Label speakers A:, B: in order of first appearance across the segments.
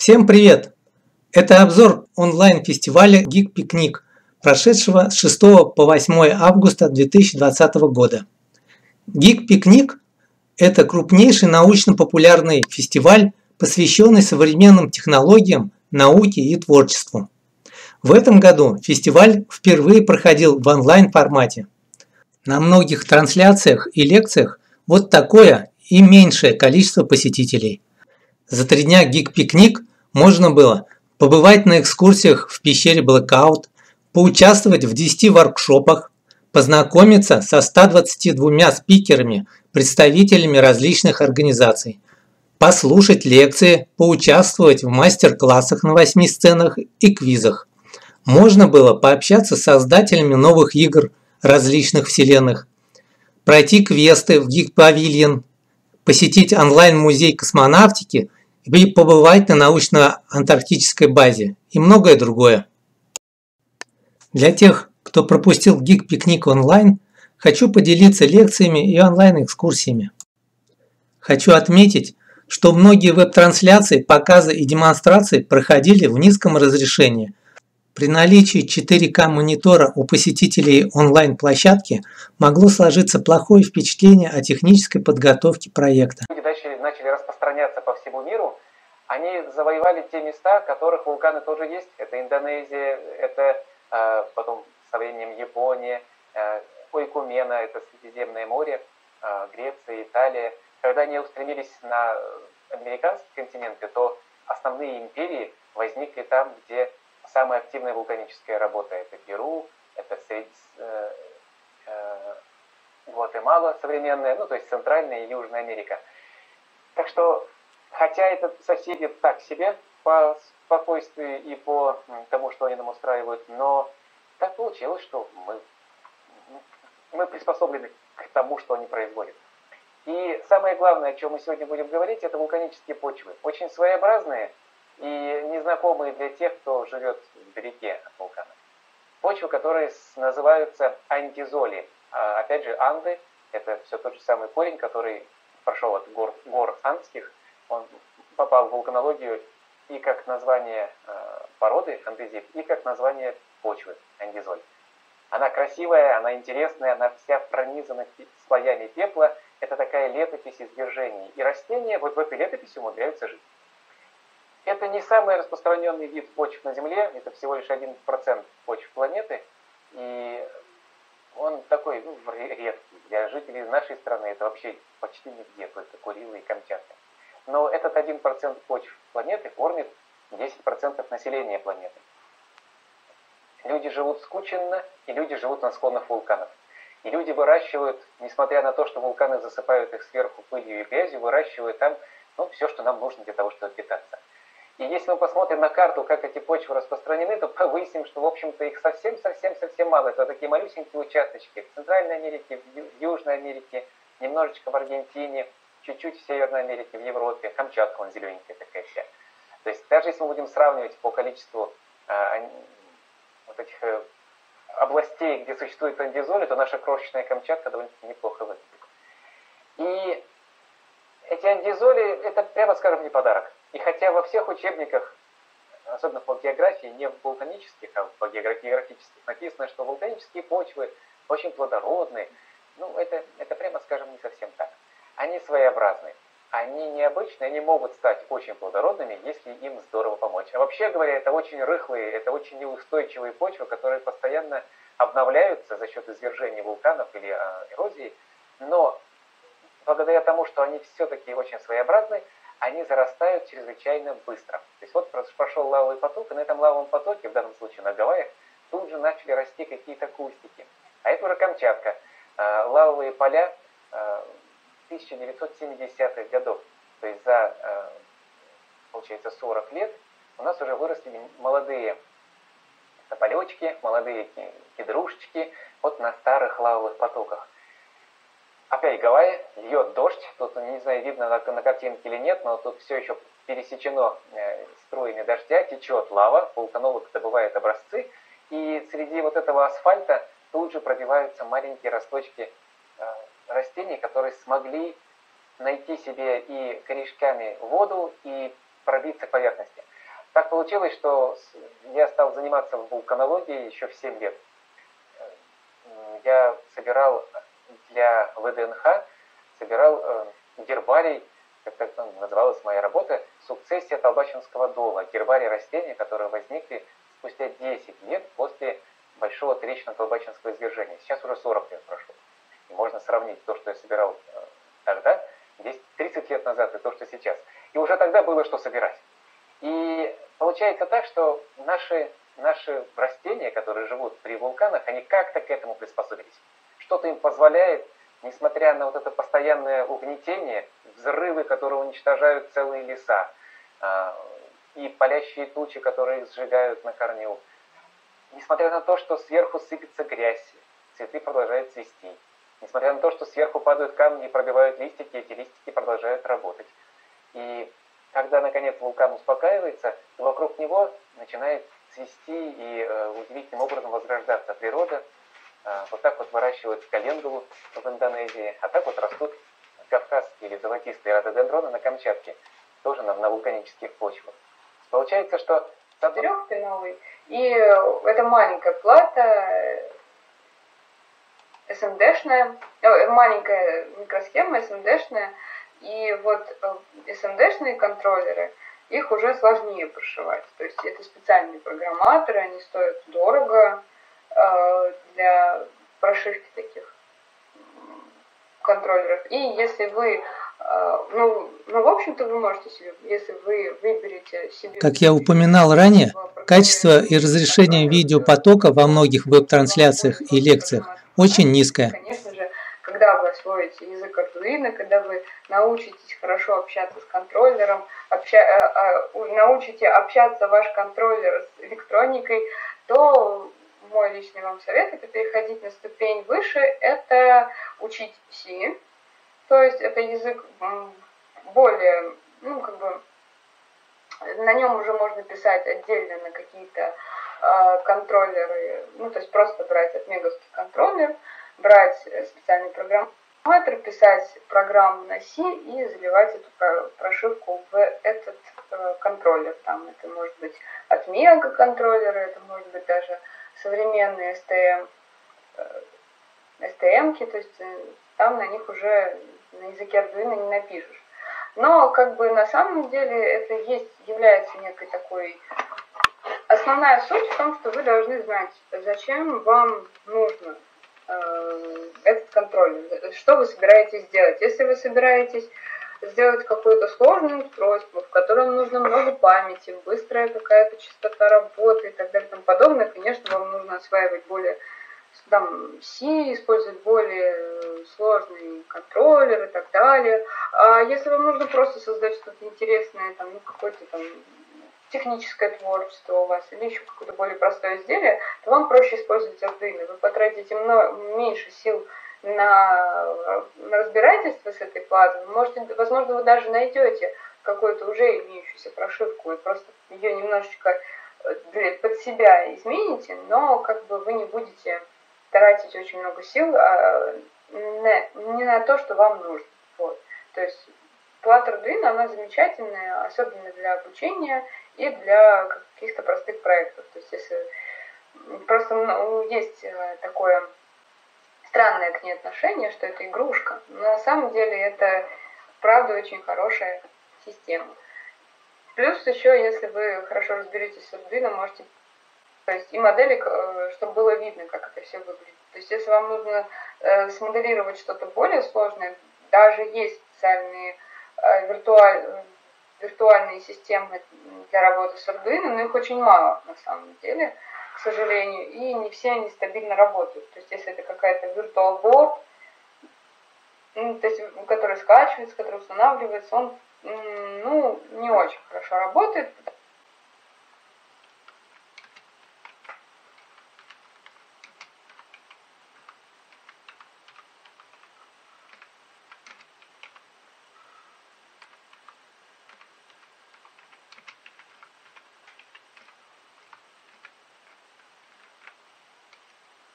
A: Всем привет! Это обзор онлайн-фестиваля Geek Picnic, прошедшего с 6 по 8 августа 2020 года. Geek Picnic – это крупнейший научно-популярный фестиваль, посвященный современным технологиям, науке и творчеству. В этом году фестиваль впервые проходил в онлайн-формате. На многих трансляциях и лекциях вот такое и меньшее количество посетителей. За 3 дня Geek Picnic можно было побывать на экскурсиях в пещере Blackout, поучаствовать в 10 воркшопах, познакомиться со 122 спикерами, представителями различных организаций, послушать лекции, поучаствовать в мастер-классах на 8 сценах и квизах. Можно было пообщаться с создателями новых игр различных вселенных, пройти квесты в Geek Pavilion, посетить онлайн-музей космонавтики и побывать на научно-антарктической базе и многое другое. Для тех, кто пропустил Geek Picnic онлайн, хочу поделиться лекциями и онлайн-экскурсиями. Хочу отметить, что многие веб-трансляции, показы и демонстрации проходили в низком разрешении. При наличии 4К монитора у посетителей онлайн-площадки могло сложиться плохое впечатление о технической подготовке проекта.
B: Люди начали распространяться по всему миру, они завоевали те места, в которых вулканы тоже есть. Это Индонезия, это потом со временем Япония, Ойкумена, это Средиземное море, Греция, Италия. Когда они устремились на американские континенты, то основные империи возникли там, где самая активная вулканическая работа. Это Перу, это Гватемала современная, то есть Центральная и Южная Америка. Так что, хотя это соседи так себе по спокойствию и по тому, что они нам устраивают, но так получилось, что мы приспособлены к тому, что они производят. И самое главное, о чем мы сегодня будем говорить, это вулканические почвы. Очень своеобразные и незнакомые для тех, кто живет вдалеке от вулкана. Почвы, которые называются андизоли. Опять же, Анды – это все тот же самый корень, который прошел от гор андских. Он попал в вулканологию и как название породы андезит, и как название почвы андизоль. Она красивая, она интересная, она вся пронизана слоями пепла. Это такая летопись извержений. И растения вот в этой летописи умудряются жить. Это не самый распространенный вид почв на Земле, это всего лишь 1% почв планеты, и он такой редкий. Для жителей нашей страны это вообще почти нигде, только Курилы и Камчатка. Но этот 1% почв планеты кормит 10% населения планеты. Люди живут скученно, и люди живут на склонах вулканов. И люди выращивают, несмотря на то, что вулканы засыпают их сверху пылью и грязью, выращивают там все, что нам нужно для того, чтобы питаться. И если мы посмотрим на карту, как эти почвы распространены, то выясним, что, в общем-то, их совсем мало. Это такие малюсенькие участочки в Центральной Америке, в Южной Америке, немножечко в Аргентине, чуть-чуть в Северной Америке, в Европе. Камчатка, вон зелененькая такая вся. То есть даже если мы будем сравнивать по количеству вот этих областей, где существует андизоли, то наша крошечная Камчатка довольно-таки неплохо выглядит. И эти андизоли – это, прямо скажем, не подарок. И хотя во всех учебниках, особенно по географии, не в вулканических, а по географических, написано, что вулканические почвы очень плодородные, это прямо скажем, не совсем так. Они своеобразны, они необычные, они могут стать очень плодородными, если им здорово помочь. А вообще говоря, это очень рыхлые, это очень неустойчивые почвы, которые постоянно обновляются за счет извержения вулканов или эрозии, но благодаря тому, что они все-таки очень своеобразны, они зарастают чрезвычайно быстро. То есть вот прошел лавовый поток, и на этом лавовом потоке, в данном случае на Гавайях, тут же начали расти какие-то кустики. А это уже Камчатка. Лавовые поля 1970-х годов. То есть за, получается, 40 лет у нас уже выросли молодые тополечки, молодые кедрушечки вот на старых лавовых потоках. Опять Гавайи, льет дождь, тут, не знаю, видно на картинке или нет, но тут все еще пересечено струями дождя, течет лава, вулканолог добывает образцы, и среди вот этого асфальта тут же пробиваются маленькие росточки растений, которые смогли найти себе и корешками воду, и пробиться к поверхности. Так получилось, что я стал заниматься вулканологией еще в 7 лет. Я собирал для ВДНХ, гербарий, как так называлась моя работа, «Сукцессия Толбачинского дола», гербарий растений, которые возникли спустя 10 лет после большого трещинно-толбачинского извержения. Сейчас уже 40 лет прошло. И можно сравнить то, что я собирал тогда, 30 лет назад, и то, что сейчас. И уже тогда было что собирать. И получается так, что наши растения, которые живут при вулканах, они как-то к этому приспособились. Что-то им позволяет, несмотря на вот это постоянное угнетение, взрывы, которые уничтожают целые леса, и палящие тучи, которые сжигают на корню, несмотря на то, что сверху сыпется грязь, цветы продолжают цвести. Несмотря на то, что сверху падают камни и пробивают листики, эти листики продолжают работать. И когда, наконец, вулкан успокаивается, то вокруг него начинает цвести и удивительным образом возрождаться природа. Вот так вот выращивают календулу в Индонезии, а так вот растут кавказские или золотистые рододендроны на Камчатке, тоже на вулканических почвах. Получается, что...
C: Трехпиновый, и это маленькая плата, СМДшная, маленькая микросхема СМДшная, и вот СМДшные контроллеры, их уже сложнее прошивать. То есть это специальные программаторы, они стоят дорого для прошивки таких контроллеров. И если вы, в общем-то, вы можете себе, если вы выберете себе...
A: Как я упоминал ранее, качество и разрешение видеопотока во многих веб-трансляциях и лекциях очень низкое.
C: Конечно же, когда вы освоите язык Arduino, когда вы научитесь хорошо общаться с контроллером, научите общаться ваш контроллер с электроникой, то мой личный вам совет — это переходить на ступень выше, это учить C, то есть это язык более, на нем уже можно писать отдельно на какие-то контроллеры, то есть просто брать отмеговский контроллер, брать специальный программатор, писать программу на C и заливать эту прошивку в этот контроллер. Там это может быть отмега контроллеры, это может быть даже современные STM-ки, то есть там на них уже на языке Arduino не напишешь. Но на самом деле это является некой такой... Основная суть в том, что вы должны знать, зачем вам нужно этот контроллер, что вы собираетесь сделать. Если вы собираетесь сделать какое-то сложное устройство, в котором нужно много памяти, быстрая какая-то частота работы и так далее и тому подобное, конечно, вам нужно осваивать более C, использовать более сложные контроллеры и так далее. А если вам нужно просто создать что-то интересное, какое-то техническое творчество у вас или еще какое-то более простое изделие, то вам проще использовать Arduino. Вы потратите меньше сил на разбирательство с этой платой. Возможно, вы даже найдете какую-то уже имеющуюся прошивку, вы просто ее немножечко под себя измените, но вы не будете тратить очень много сил не на то, что вам нужно. Вот. То есть плата Arduino, она замечательная, особенно для обучения и для каких-то простых проектов. То есть если просто есть такое странное к ней отношение, что это игрушка, но на самом деле это правда очень хорошая система. Плюс еще, если вы хорошо разберетесь с Arduino, можете, то есть и моделек, чтобы было видно, как это все выглядит. То есть если вам нужно смоделировать что-то более сложное, даже есть специальные виртуальные системы для работы с Arduino, но их очень мало на самом деле, к сожалению, и не все они стабильно работают. То есть если это какая-то virtual board, то есть, который скачивается, который устанавливается, он не очень хорошо работает.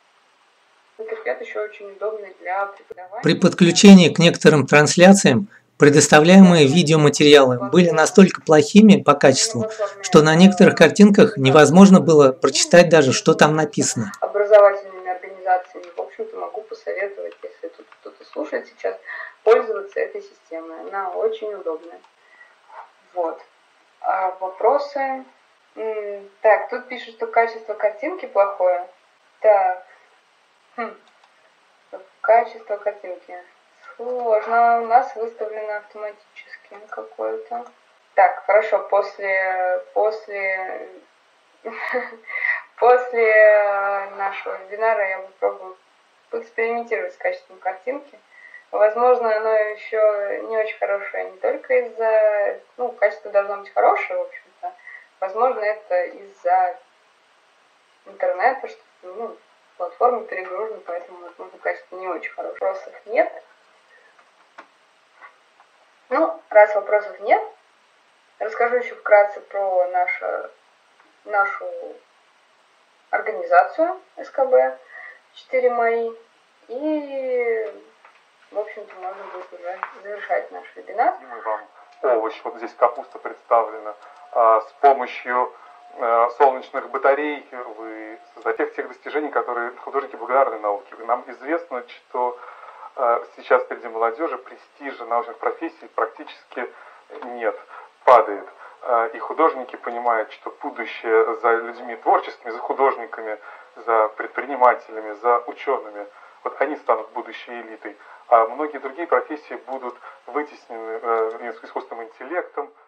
C: Интерфейс еще очень удобный для преподавания.
A: При подключении к некоторым трансляциям Предоставляемые видеоматериалы были настолько плохими по качеству, что на некоторых картинках невозможно было прочитать даже, что там написано.
C: Образовательными организациями, в общем-то, могу посоветовать, если тут кто-то слушает сейчас, пользоваться этой системой. Она очень удобная. Вот. А вопросы? Так, тут пишут, что качество картинки плохое. Так. Качество картинки. Сложно. У нас выставлено автоматически какое-то. Так, хорошо. После нашего вебинара я попробую поэкспериментировать с качеством картинки. Возможно, оно еще не очень хорошее не только из-за... качество должно быть хорошее, в общем-то. Возможно, это из-за интернета, что платформа перегружена, поэтому, возможно, качество не очень хорошее. Вопросов нет. Раз вопросов нет, расскажу еще вкратце про нашу организацию СКБ 4 МАИ. И, в общем-то, можно будет уже завершать наш вебинар.
D: Мы вам овощ, вот здесь капуста представлена, с помощью солнечных батарей вы создаете тех достижений, которые художники благодарны науке. Нам известно, что сейчас среди молодежи престижа научных профессий практически нет, падает. И художники понимают, что будущее за людьми творческими, за художниками, за предпринимателями, за учеными, вот они станут будущей элитой. А многие другие профессии будут вытеснены искусственным интеллектом,